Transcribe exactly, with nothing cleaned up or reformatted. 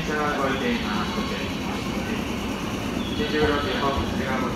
車が動いています。ご注意ください。新宿路地ホームすが